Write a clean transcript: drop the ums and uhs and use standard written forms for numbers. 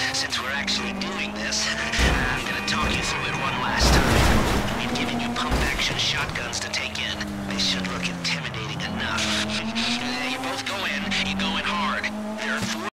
since we're actually doing this, I'm gonna talk you through it one last time. We've given you pump-action shotguns to take